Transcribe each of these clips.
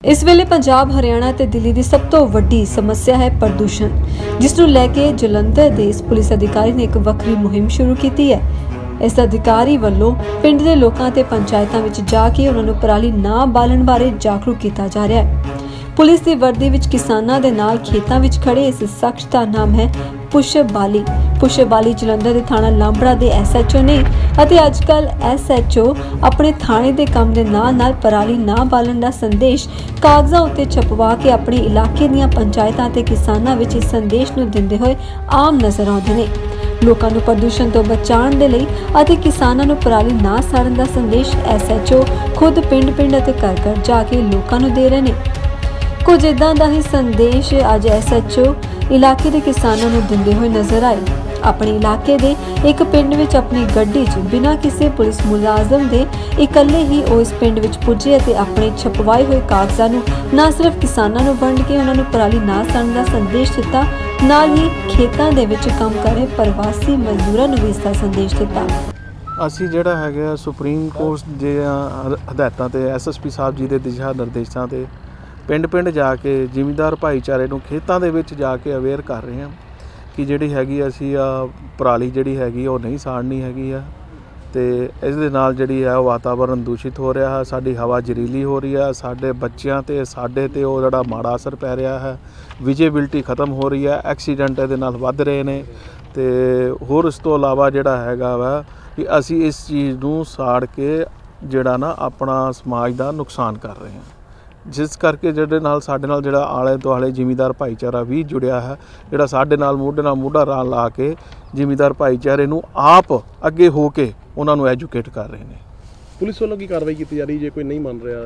इस वेले पंजाब हरियाणा ते दिल्ली की सब तो वड्डी समस्या है प्रदूषण, जिसनूं लैके जलंधर दे पुलिस अधिकारी ने एक वक्री मुहिम शुरू की है। इस अधिकारी वालों पिंड दे लोकां ते पंचायतां विच जाके उन्हां नूं पराली ना बालण बारे जागरूक किया जा रहा है। पुलिस की वर्दी विच किसानां दे नाल खेतां विच खड़े इस शख्स का नाम है पुष्प बाली। पुष्प बाली जलंधर दे थाणा लांबड़ा दे SHO ने अते अजकल SHO अपने थाणे दे काम दे नाल पराली ना बालण दा संदेश कागज़ां उत्ते छपवा के अपने इलाके दीआं पंचायतां ते किसानां विच इस संदेश नूं दिंदे होए आम नज़र आउंदे ने। लोकां नूं प्रदूषण तो बचाउण दे लई अते किसानां नूं पराली ना साड़न दा संदेश SHO खुद पिंड अते घर जाके लोकां नूं दे रहे ने। कुछ इदां दा ही संदेश अज SHO इलाके दे किसानां नूं दिंदे होए नजर आए। अपने इलाके दे एक पिंड विच अपनी गड्डी च बिना किसी पुलिस मुलाजम दे इकल्ले ही ओ इस पिंड विच पुजे अते अपने छपवाए हुए कागज़ां नूं ना सिर्फ किसानां नूं वंड के उन्हां नूं पराली ना साड़न दा संदेश दिता, नाल ही खेतां दे विच काम कर रहे प्रवासी मजदूरां नूं भी इसदा संदेश दिता। ਅਸੀਂ ਜਿਹੜਾ ਹੈਗਾ ਸੁਪਰੀਮ ਕੋਰਟ ਦੇ ਹਦਾਇਤਾਂ ਤੇ SSP ਸਾਹਿਬ ਜੀ ਦੇ ਦਿਸ਼ਾ ਨਿਰਦੇਸ਼ਾਂ ਤੇ ਪਿੰਡ ਜਾ ਕੇ ਜ਼ਿਮੀਂਦਾਰ ਭਾਈਚਾਰੇ ਨੂੰ ਖੇਤਾਂ ਦੇ ਵਿੱਚ ਜਾ ਕੇ ਅਵੇਅਰ ਕਰ ਰਹੇ ਹਾਂ ਕਿ ਜਿਹੜੀ ਹੈਗੀ ਅਸੀਂ ਪਰਾਲੀ ਜਿਹੜੀ ਹੈਗੀ ਉਹ ਨਹੀਂ ਸਾੜਨੀ ਹੈਗੀ ਆ ਤੇ ਇਸ ਦੇ ਨਾਲ ਜਿਹੜੀ ਹੈ ਵਾਤਾਵਰਨ ਦੂਸ਼ਿਤ ਹੋ ਰਿਹਾ ਹੈ, ਸਾਡੀ ਹਵਾ ਜ਼ਹਿਰੀਲੀ ਹੋ ਰਹੀ ਹੈ, ਸਾਡੇ ਬੱਚਿਆਂ ਤੇ ਸਾਡੇ ਤੇ ਉਹ ਜਿਹੜਾ ਮਾੜਾ ਅਸਰ ਪੈ ਰਿਹਾ ਹੈ, ਵਿਜੀਬਿਲਟੀ ਖਤਮ ਹੋ ਰਹੀ ਹੈ, ਐਕਸੀਡੈਂਟ ਇਹਦੇ ਨਾਲ ਵੱਧ ਰਹੇ ਨੇ ਤੇ ਹੋਰ ਇਸ ਤੋਂ ਇਲਾਵਾ ਜਿਹੜਾ ਹੈਗਾ ਵਾ ਕਿ ਅਸੀਂ ਇਸ ਚੀਜ਼ ਨੂੰ ਸਾੜ ਕੇ ਜਿਹੜਾ ਨਾ ਆਪਣਾ ਸਮਾਜ ਦਾ ਨੁਕਸਾਨ ਕਰ ਰਹੇ ਹਾਂ, ਜਿਸ ਕਰਕੇ ਜਿਹੜੇ ਨਾਲ ਸਾਡੇ ਨਾਲ ਜਿਹੜਾ ਆਲੇ ਦੁਆਲੇ ਜ਼ਿਮੀਂਦਾਰ ਭਾਈਚਾਰਾ ਵੀ ਜੁੜਿਆ ਹੈ, ਜਿਹੜਾ ਸਾਡੇ ਨਾਲ ਮੋਢਾ ਨਾਲ ਲਾ ਕੇ ਜ਼ਿਮੀਂਦਾਰ ਭਾਈਚਾਰੇ ਨੂੰ ਆਪ ਅੱਗੇ ਹੋ ਕੇ ਉਹਨਾਂ ਨੂੰ ਐਜੂਕੇਟ ਕਰ ਰਹੇ ਨੇ। ਪੁਲਿਸ ਵੱਲੋਂ ਕੀ ਕਾਰਵਾਈ ਕੀਤੀ ਜਾ ਰਹੀ ਜੇ ਕੋਈ ਨਹੀਂ ਮੰਨ ਰਿਹਾ,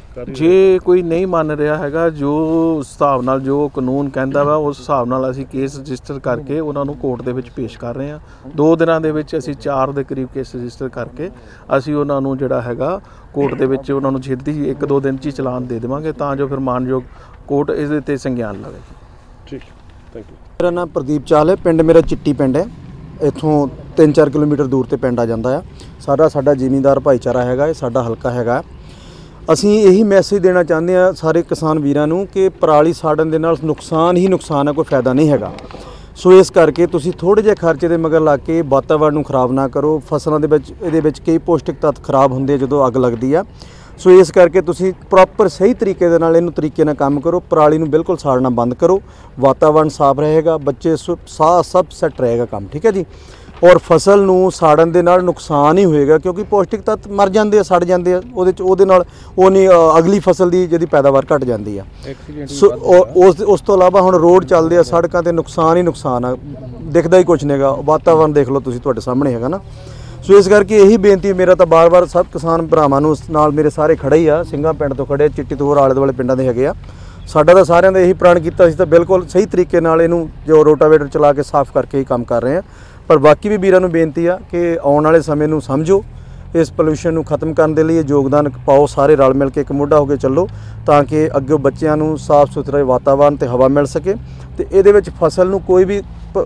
ਜੇ ਕੋਈ ਨਹੀਂ ਮੰਨ ਰਿਹਾ ਹੈਗਾ, ਜੋ ਉਸ ਹਿਸਾਬ ਨਾਲ ਜੋ ਕਾਨੂੰਨ ਕਹਿੰਦਾ ਵਾ ਉਸ ਹਿਸਾਬ ਨਾਲ ਅਸੀਂ ਕੇਸ ਰਜਿਸਟਰ ਕਰਕੇ ਉਹਨਾਂ ਨੂੰ ਕੋਰਟ ਦੇ ਵਿੱਚ ਪੇਸ਼ ਕਰ ਰਹੇ ਹਾਂ। 2 ਦਿਨਾਂ ਦੇ ਵਿੱਚ ਅਸੀਂ 4 ਦੇ ਕਰੀਬ ਕੇਸ ਰਜਿਸਟਰ ਕਰਕੇ ਅਸੀਂ ਉਹਨਾਂ ਨੂੰ ਜਿਹੜਾ ਹੈਗਾ ਕੋਰਟ ਦੇ ਵਿੱਚ ਉਹਨਾਂ ਨੂੰ ਛੇਤੀ 1-2 ਦਿਨ 'ਚ ਹੀ ਚਲਾਨ ਦੇ ਦੇਵਾਂਗੇ ਤਾਂ ਜੋ ਫਿਰ ਮਾਨਯੋਗ ਕੋਰਟ ਇਹਦੇ 'ਤੇ ਸੰਗਿਆਨ ਲਵੇ। ਠੀਕ, ਥੈਂਕ ਯੂ। ਮੇਰਾ ਨਾਮ ਪ੍ਰਦੀਪ ਚਾਹਲ ਹੈ। ਪਿੰਡ ਮੇਰਾ ਚਿੱਟੀ ਪਿੰਡ ਹੈ। ਇੱਥੋਂ 3-4 ਕਿਲੋਮੀਟਰ ਦੂਰ ਤੇ ਪਿੰਡ ਆ ਜਾਂਦਾ ਆ। ਸਾਡਾ ਜ਼ਿਮੀਂਦਾਰ ਭਾਈਚਾਰਾ ਹੈਗਾ, ਇਹ ਸਾਡਾ ਹਲਕਾ ਹੈਗਾ। ਅਸੀਂ ਇਹੀ ਮੈਸੇਜ ਦੇਣਾ ਚਾਹੁੰਦੇ ਹਾਂ ਸਾਰੇ ਕਿਸਾਨ ਵੀਰਾਂ ਨੂੰ ਕਿ ਪਰਾਲੀ ਸਾੜਨ ਦੇ ਨਾਲ ਨੁਕਸਾਨ ਹੀ ਨੁਕਸਾਨ ਹੈ, ਕੋਈ ਫਾਇਦਾ ਨਹੀਂ ਹੈਗਾ। ਸੋ ਇਸ ਕਰਕੇ ਤੁਸੀਂ ਥੋੜ੍ਹੇ ਜਿਹੇ ਖਰਚੇ ਦੇ ਮਗਰ ਲੱਗ ਕੇ ਵਾਤਾਵਰਨ ਨੂੰ ਖਰਾਬ ਨਾ ਕਰੋ। ਫਸਲਾਂ ਦੇ ਵਿੱਚ ਇਹਦੇ ਵਿੱਚ ਕਈ ਪੌਸ਼ਟਿਕ ਤੱਤ ਖਰਾਬ ਹੁੰਦੇ ਜਦੋਂ ਅੱਗ ਲੱਗਦੀ ਆ। ਸੋ ਇਸ ਕਰਕੇ ਤੁਸੀਂ ਪ੍ਰੋਪਰ ਸਹੀ ਤਰੀਕੇ ਦੇ ਨਾਲ ਇਹਨੂੰ ਤਰੀਕੇ ਨਾਲ ਕੰਮ ਕਰੋ। ਪਰਾਲੀ ਨੂੰ ਬਿਲਕੁਲ ਸਾੜਨਾ ਬੰਦ ਕਰੋ, ਵਾਤਾਵਰਨ ਸਾਫ਼ ਰਹੇਗਾ, ਬੱਚੇ ਸਭ ਸੈੱਟ ਰਹੇਗਾ ਕੰਮ, ਠੀਕ ਹੈ ਜੀ। ਔਰ ਫਸਲ ਨੂੰ ਸਾੜਨ ਦੇ ਨਾਲ ਨੁਕਸਾਨ ਹੀ ਹੋਏਗਾ ਕਿਉਂਕਿ ਪੌਸ਼ਟਿਕ ਤੱਤ ਮਰ ਜਾਂਦੇ ਆ, ਸੜ ਜਾਂਦੇ ਆ, ਉਹਦੇ ਨਾਲ ਉਹ ਨਹੀਂ ਅਗਲੀ ਫਸਲ ਦੀ ਜਿਹਦੀ ਪੈਦਾਵਾਰ ਘਟ ਜਾਂਦੀ ਆ। ਸੋ ਉਸ ਤੋਂ ਇਲਾਵਾ ਹੁਣ ਰੋਡ ਚੱਲਦੇ ਆ, ਸੜਕਾਂ 'ਤੇ ਨੁਕਸਾਨ ਹੀ ਨੁਕਸਾਨ ਆ, ਦਿਖਦਾ ਹੀ ਕੁਛ ਨਹੀਂ ਹੈਗਾ। ਵਾਤਾਵਰਨ ਦੇਖ ਲਓ ਤੁਸੀਂ, ਤੁਹਾਡੇ ਸਾਹਮਣੇ ਹੈਗਾ ਨਾ। ਸੋ ਇਸ ਕਰਕੇ ਇਹੀ ਬੇਨਤੀ ਮੇਰਾ ਤਾਂ ਬਾਰ-ਬਾਰ ਸਭ ਕਿਸਾਨ ਭਰਾਵਾਂ ਨੂੰ ਨਾਲ ਮੇਰੇ ਸਾਰੇ ਖੜੇ ਹੀ ਆ, ਸਿੰਘਾਂ ਪਿੰਡ ਤੋਂ ਖੜੇ, ਚਿੱਟੀ ਤੋਂ ਹੋਰ ਆਲੇ ਦੁਆਲੇ ਪਿੰਡਾਂ ਦੇ ਹੈਗੇ ਆ। ਸਾਡਾ ਤਾਂ ਸਾਰਿਆਂ ਦਾ ਇਹੀ ਪ੍ਰਣ ਕੀਤਾ ਸੀ ਤਾਂ ਬਿਲਕੁਲ ਸਹੀ ਤਰੀਕੇ ਨਾਲ ਇਹਨੂੰ ਜੋ ਰੋਟਾਵੇਟਰ ਚਲਾ ਕੇ ਸਾਫ਼ ਕਰਕੇ ਹੀ ਕੰਮ ਕਰ ਰਹੇ ਆ। ਪਰ ਬਾਕੀ ਵੀ ਵੀਰਾਂ ਨੂੰ ਬੇਨਤੀ ਆ ਕਿ ਆਉਣ ਵਾਲੇ ਸਮੇਂ ਨੂੰ ਸਮਝੋ, ਇਸ ਪੋਲਿਊਸ਼ਨ ਨੂੰ ਖਤਮ ਕਰਨ ਦੇ ਲਈ ਯੋਗਦਾਨ ਪਾਓ, ਸਾਰੇ ਰਲ ਮਿਲ ਕੇ ਇੱਕ ਮੁੱਢਾ ਹੋ ਕੇ ਚੱਲੋ ਤਾਂ ਕਿ ਅੱਗੇ ਬੱਚਿਆਂ ਨੂੰ ਸਾਫ਼ ਸੁਥਰਾ ਵਾਤਾਵਰਨ ਤੇ ਹਵਾ ਮਿਲ ਸਕੇ। ਤੇ ਇਹਦੇ ਵਿੱਚ ਫਸਲ ਨੂੰ ਕੋਈ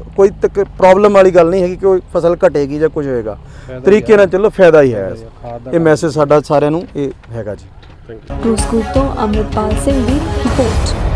ਪ੍ਰੋਬਲਮ ਵਾਲੀ ਗੱਲ ਨਹੀਂ ਹੈਗੀ ਕਿ ਕੋਈ ਫਸਲ ਘਟੇਗੀ ਜਾਂ ਕੁਝ ਹੋਏਗਾ, ਤਰੀਕੇ ਨਾਲ ਚੱਲੋ, ਫਾਇਦਾ ਹੀ ਹੈ। ਇਹ ਮੈਸੇਜ ਸਾਡਾ ਸਾਰਿਆਂ ਨੂੰ ਇਹ ਹੈਗਾ ਜੀ। ਤੋਂ ਅੰਮ੍ਰਿਤਪਾਲ ਸਿੰਘ ਦੀ ਰਿਪੋਰਟ।